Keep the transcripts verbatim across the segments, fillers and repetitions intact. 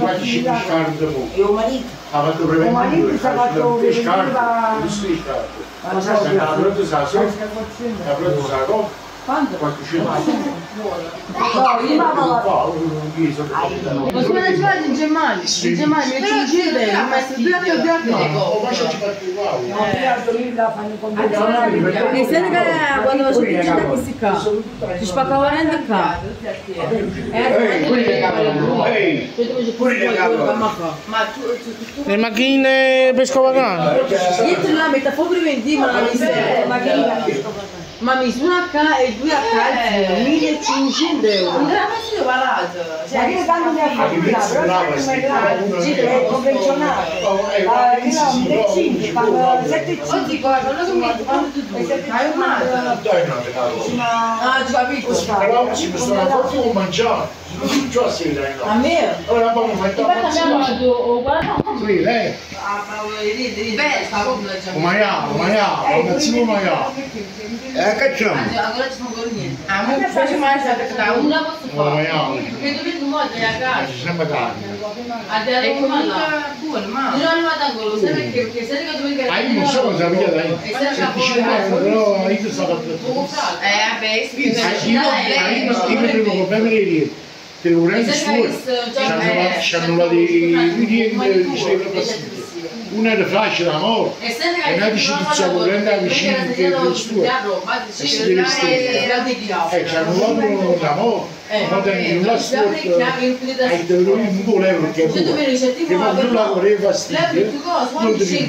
facci pescare dopo. E un marito? Ha fatto preventivo. Un marito si è fatto preventiva. Ma sai se la pronto sa so? La pronto sa co? Quando? Qualche scena. No, io mamma Qua, un viso. Ma come ci fai in Germania? In Germania mi uccide, mi metti due a due Oh, ma c'è fatto uguale. no, io lì la fanno con Che se ne quando faccio il città che si ca. Ci spaccava niente ca. Ehi, quelli che cavolo. Ehi, quelli che cavolo. Ma tu tu Le macchine per scovagare? dietro la metà fuori vendi ma non mi ma misura K e due a calcio, millecinquecento euro. Ma che danno mi affittate? Però è convenzionale. mille cinquecento, paga sette Oggi guarda, non so mi quando tu hai un altro. Dai, no, te cavolo. Ah, già capito. Però si mi sono fatto un mangiare. Non c'ho a sera, A no. me? Ora vamo a fare Guarda abbiamo fatto Sì, lei. ah, ma vuoi dire, beh, stavo O maiale, o maiale, un cazzino maiale. Eh, che c'è? Ancora ci sono ancora niente. Ah, ma faccio mai sapere da una posso O fare. maiale. Perché dovete muovere a Eh, casa. ci sembra carne. A te e comunque buono, ma non è arrivato ancora, sai perché? Perché se che dovevi Ah, io non so cosa via dai. E se Se ti ci muovo, però io sono fatto. eh, vabbè, sì, Ah, io io mi trovo problemi che dire. Te lo prendo su. C'hanno la di niente di stelle pastiglie. Una è facile, amore. E una dice che si può prendere vicino che lo studio. E si deve stare. Eh, c'hanno l'altro d'amore. Ma tengono la studio. E te lo un po' l'euro perché è buono. Che ma più lavori fastidio. Non devi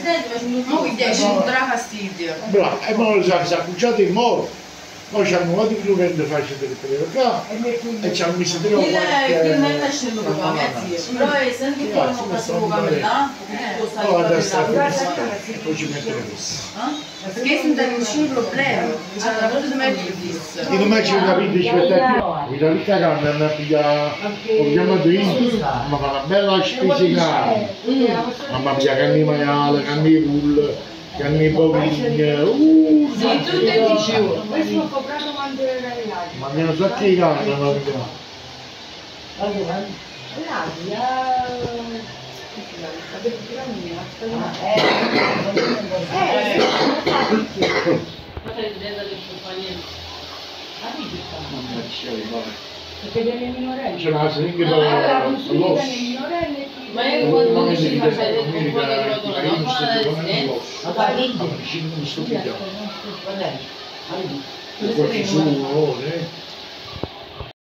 fastidio. bravo, e poi si è accucciato in morto. Poi ci hanno dato più verde facile per il telefono e ci hanno messo tre o Il quattro. che non è scelto come mia zia, però essendo che poi non passo come là, Poi adesso e poi ci mettono questo. perché se non c'è un problema, c'è una cosa di meglio visto. E non mai ci capite ci mettete mi da ricca carne a pigliare ho chiamato io ma fa una bella spesicata ma mi piglia canne maiale, canne di pull, canne di bovine, uh, Sì, tutte e dicevo. ma almeno sacchi di carne non abbiamo. Perché delle minorenni. C'è una siringa d'osso. Ma io quando ci facevo il cuore di rotola, non fa la residenza. Ma dai, non mi stupido. Questo su,